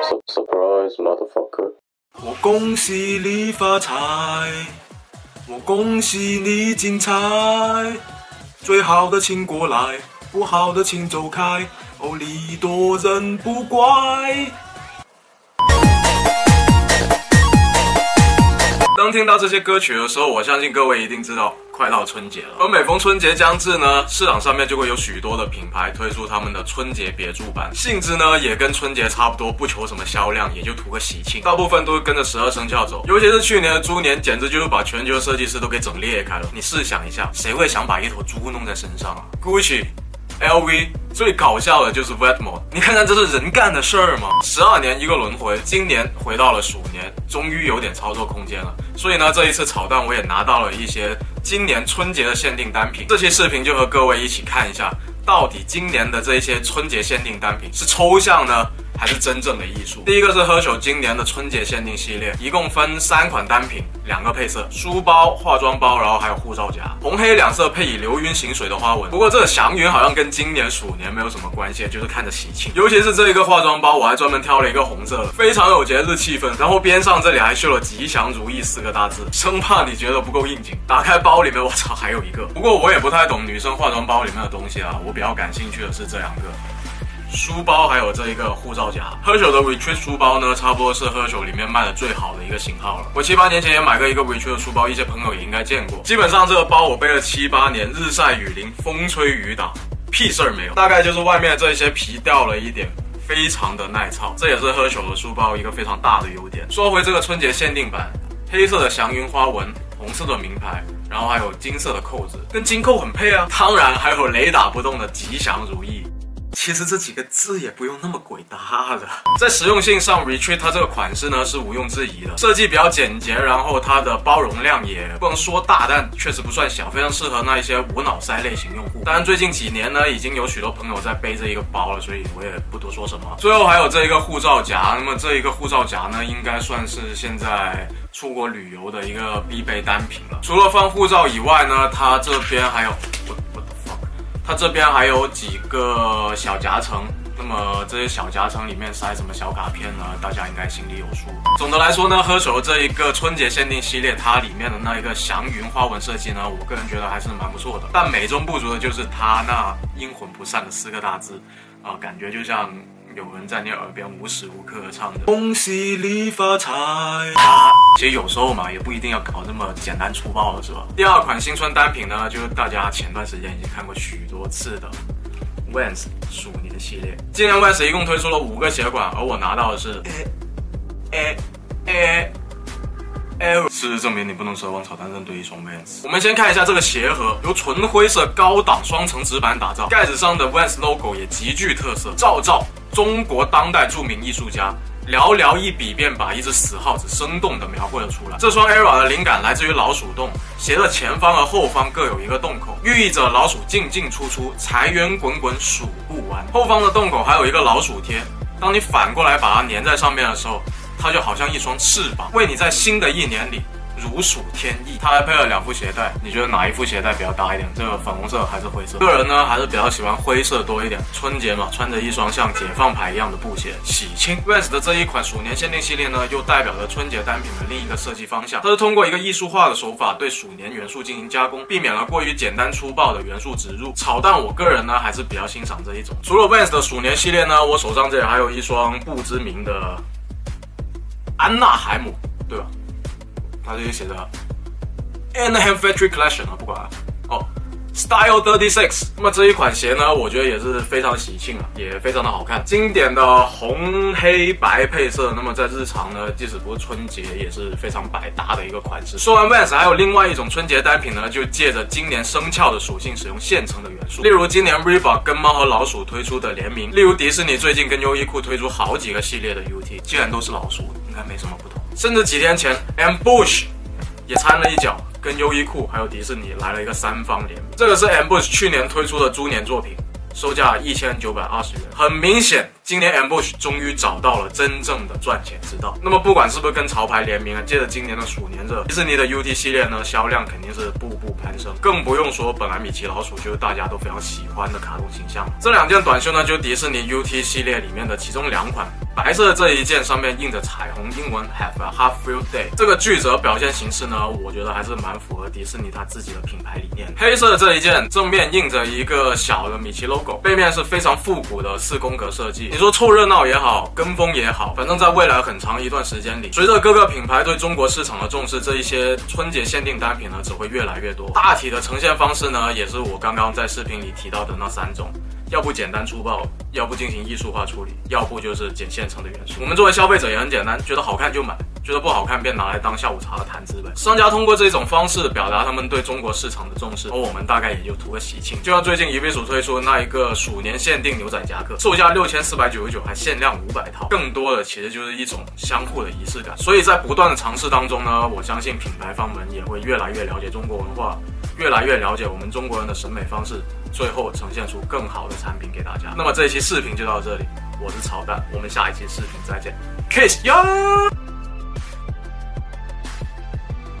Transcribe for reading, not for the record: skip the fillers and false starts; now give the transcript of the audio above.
Surprise, motherfucker！ 我恭喜你发财，我恭喜你精彩。最好的请过来，不好的请走开。哦，礼多人不怪。当听到这些歌曲的时候，我相信各位一定知道快到春节了。而每逢春节将至呢，市场上面就会有许多的品牌推出他们的春节别注版，性质呢也跟春节差不多，不求什么销量，也就图个喜庆。大部分都是跟着12生肖走，尤其是去年的猪年，简直就是把全球设计师都给整裂开了。你试想一下，谁会想把一头猪弄在身上啊 ？Gucci、LV， 最搞笑的就是 Vetements， 你看看这是人干的事儿吗？12年一个轮回，今年回到了鼠年，终于有点操作空间了。所以呢，这一次炒蛋我也拿到了一些今年春节的限定单品，这期视频就和各位一起看一下，到底今年的这些春节限定单品是抽象呢，还是真正的艺术？第一个是Herschel今年的春节限定系列，一共分3款单品，2个配色：书包、化妆包，然后还有护照夹，红黑两色配以流云行水的花纹。不过这个祥云好像跟今年鼠年没有什么关系，就是看着喜庆。尤其是这一个化妆包，我还专门挑了一个红色的，非常有节日气氛。然后边上这里还绣了吉祥如意4个大字，生怕你觉得不够应景。打开包里面，我操，还有一个。不过我也不太懂女生化妆包里面的东西啊，我比较感兴趣的是这2个。书包还有这一个护照夹。Herschel 的 Retreat 书包呢，差不多是 Herschel 里面卖的最好的一个型号了。我7、8年前也买过一个 Retreat 的书包，一些朋友也应该见过。基本上这个包我背了7、8年，日晒雨淋，风吹雨打，屁事儿没有。大概就是外面这些皮掉了一点，非常的耐操，这也是Herschel的书包一个非常大的优点。说回这个春节限定版，黑色的祥云花纹，红色的名牌，然后还有金色的扣子，跟金扣很配啊。当然还有雷打不动的吉祥如意。其实这几个字也不用那么鬼搭的。在实用性上 ，Retreat 它这个款式呢是毋庸置疑的，设计比较简洁，然后它的包容量也不能说大，但确实不算小，非常适合那一些无脑塞类型用户。当然最近几年呢，已经有许多朋友在背这一个包了，所以我也不多说什么。最后还有这一个护照夹，那么这一个护照夹呢，应该算是现在出国旅游的一个必备单品了。除了放护照以外呢，它这边还有它这边还有几个小夹层，那么这些小夹层里面塞什么小卡片呢？大家应该心里有数。总的来说呢，Herschel这一个春节限定系列，它里面的那一个祥云花纹设计呢，我个人觉得还是蛮不错的。但美中不足的就是它那阴魂不散的4个大字，感觉就像有人在你耳边无时无刻的唱着恭喜你发财。其实有时候嘛，也不一定要搞这么简单粗暴了，是吧？第2款新春单品呢，就是大家前段时间已经看过许多次的 Vans 鼠年系列。今年 Vans 一共推出了5个鞋款，而我拿到的是事实证明，你不能奢望炒蛋认对一双 Vans。我们先看一下这个鞋盒，由纯灰色高档双层纸板打造，盖子上的 Vans logo 也极具特色，照中国当代著名艺术家，寥寥一笔便把一只死耗子生动地描绘了出来。这双 Era 的灵感来自于老鼠洞，鞋的前方和后方各有一个洞口，寓意着老鼠进进出出，财源滚滚数不完。后方的洞口还有一个老鼠贴，当你反过来把它粘在上面的时候，它就好像一双翅膀，为你在新的一年里如数天意。它还配了2副鞋带，你觉得哪一副鞋带比较搭一点？这个粉红色还是灰色？个人呢还是比较喜欢灰色多一点。春节嘛，穿着一双像解放牌一样的布鞋，喜庆。Vans 的这一款鼠年限定系列呢，又代表了春节单品的另一个设计方向。它是通过一个艺术化的手法对鼠年元素进行加工，避免了过于简单粗暴的元素植入。炒蛋我个人呢还是比较欣赏这一种。除了 Vans 的鼠年系列呢，我手上这里还有一双不知名的安娜海姆，对吧？它这里写着 Anaheim Factory Collection 不管Style 36。那么这一款鞋呢，我觉得也是非常喜庆也非常的好看，经典的红黑白配色。那么在日常呢，即使不是春节，也是非常百搭的一个款式。说完 Vans， 还有另外一种春节单品呢，就借着今年生肖的属性，使用现成的元素。例如今年 Reebok 跟猫和老鼠推出的联名，例如迪士尼最近跟优衣库推出好几个系列的 UT， 既然都是老鼠，应该没什么不同。甚至几天前 Ambush 也掺了一脚，跟优衣库还有迪士尼来了一个3方联名。这个是 Ambush 去年推出的猪年作品，售价1920元。很明显今年 Ambush 终于找到了真正的赚钱之道。那么不管是不是跟潮牌联名啊，借着今年的鼠年热，迪士尼的 UT 系列呢销量肯定是步步攀升，更不用说本来米奇老鼠就是大家都非常喜欢的卡通形象。这2件短袖呢，就是迪士尼 UT 系列里面的其中2款。白色的这一件上面印着彩虹英文 Have a Half-Filled Day， 这个句子表现形式呢，我觉得还是蛮符合迪士尼它自己的品牌理念。黑色的这一件正面印着一个小的米奇 logo， 背面是非常复古的4宫格设计。你说凑热闹也好，跟风也好，反正在未来很长一段时间里，随着各个品牌对中国市场的重视，这一些春节限定单品呢只会越来越多。大体的呈现方式呢，也是我刚刚在视频里提到的那3种。要不简单粗暴，要不进行艺术化处理，要不就是捡现成的元素。我们作为消费者也很简单，觉得好看就买，觉得不好看便拿来当下午茶的谈资呗。商家通过这种方式表达他们对中国市场的重视，而我们大概也就图个喜庆。就像最近宜鼠推出的那一个鼠年限定牛仔夹克，售价6499，还限量500套，更多的其实就是一种相互的仪式感。所以在不断的尝试当中呢，我相信品牌方们也会越来越了解中国文化，越来越了解我们中国人的审美方式，最后呈现出更好的产品给大家。那么这一期视频就到这里，我是炒蛋，我们下一期视频再见 ，Kiss 哟。